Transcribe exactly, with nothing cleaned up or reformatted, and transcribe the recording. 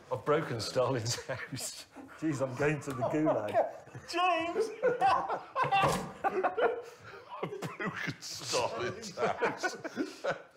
I've broken Stalin's house. Jeez, I'm going to the gulag. James! I've broken Stalin's house.